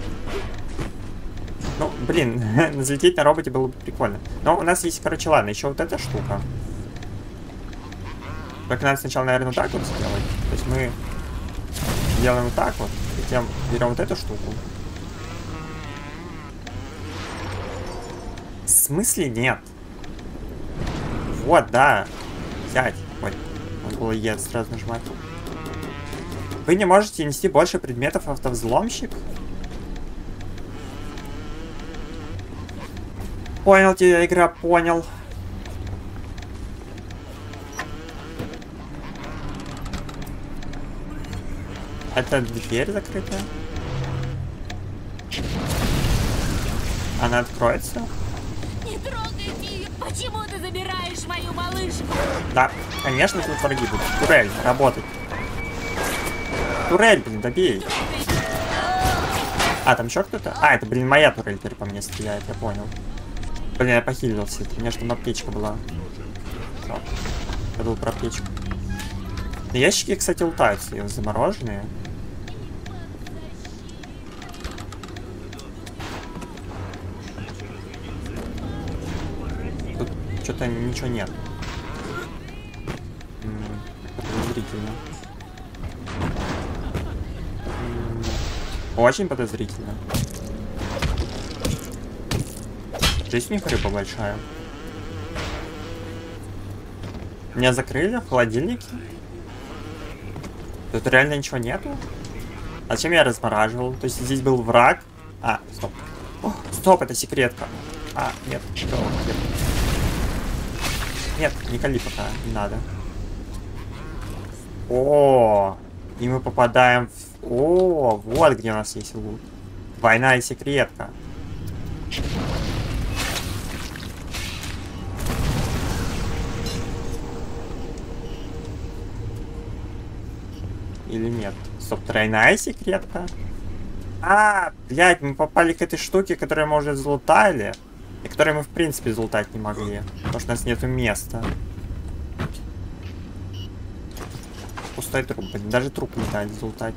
Ну, блин, взлететь на роботе было бы прикольно. Но у нас есть, короче, ладно, еще вот эта штука. Только надо сначала, наверное, вот так вот сделать. То есть мы делаем вот так вот, затем берем вот эту штуку. В смысле нет? Вот, да. Взять. Ой, надо было Е сразу нажимать. Вы не можете нести больше предметов, автовзломщик? Понял тебя, игра, понял. Это дверь закрытая? Она откроется? Не трогайте ее! Почему ты забираешь мою малышку? Да, конечно, тут враги будут. Турель, работать. Турель, блин, добей. А, там еще кто-то? А, это, блин, моя турель теперь по мне стреляет, я понял. Блин, я похилился. У меня же там аптечка была. Все. Я был про аптечку. Ящики, кстати, лутаются, и замороженные. Тут что-то ничего нет. Это подозрительно. Очень подозрительно. Здесь у них рыба большая. Меня закрыли в холодильнике? Тут реально ничего нету? А зачем я размораживал? То есть здесь был враг? А, стоп. О, стоп, это секретка. А, нет, что? Нет, нет, не кали пока, не надо. О, и мы попадаем в... О, вот где у нас есть лут. Двойная секретка. Или нет? Стоп, тройная секретка? А, блядь, мы попали к этой штуке, которую мы уже залутали. И которую мы, в принципе, залутать не могли. Потому что у нас нету места. Пустой труп, блин. Даже труп не дали залутать.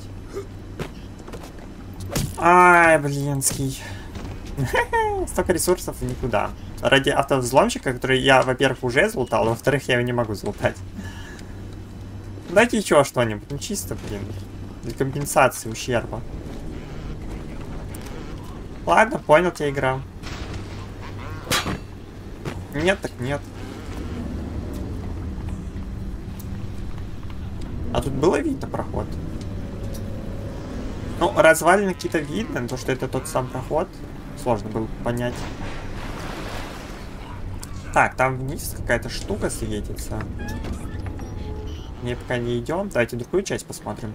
Ай, блинский. Столько ресурсов и никуда. Ради автовзломщика, который я, во-первых, уже залутал, а во-вторых, я его не могу залутать. Дайте еще что-нибудь. Ну чисто, блин. Для компенсации ущерба. Ладно, понял тебя, игра. Нет, так нет. А тут было видно проход? Ну, развалины какие-то видно, то, что это тот сам проход. Сложно было понять. Так, там вниз какая-то штука светится. Мы пока не идем. Давайте другую часть посмотрим.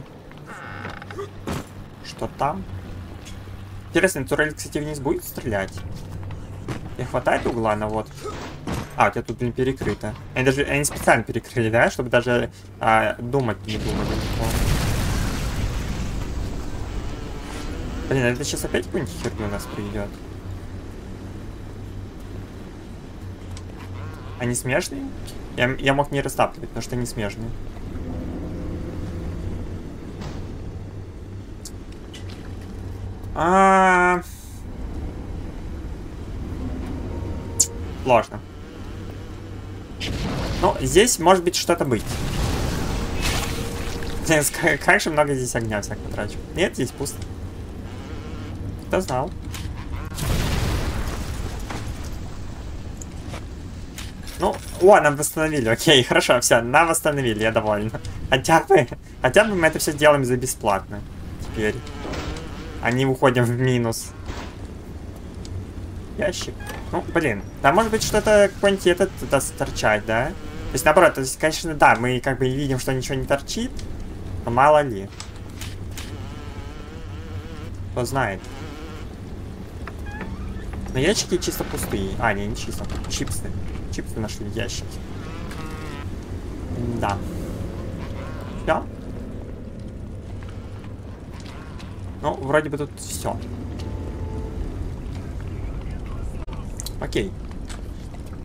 Что там? Интересно, турель, кстати, вниз будет стрелять? Не хватает угла на вот. А, у тебя тут, блин, перекрыто. Они даже они специально перекрыли, да? Чтобы даже а, думать не думали. Блин, это сейчас опять какую-нибудь херню у нас приведет. Они смешные? Я, я мог не растапливать, потому что они смешные. А... Сложно. Ну, здесь может быть что-то быть. Как же много здесь огня всякого трачу. Нет, здесь пусто. Кто знал? Ну, о, нам восстановили. Окей, хорошо, все, нам восстановили, я доволен. Хотя бы, хотя бы мы это все делаем за бесплатно. Теперь. А не уходим в минус. Ящик. Ну, блин, там может быть что-то, какой-нибудь этот туда торчать, да? То есть, наоборот, то есть, конечно, да, мы как бы видим, что ничего не торчит, но мало ли. Кто знает. Но ящики чисто пустые. А, не, не чисто. Чипсы. Чипсы нашли в ящике. Да. Все. Ну, вроде бы тут все. Окей.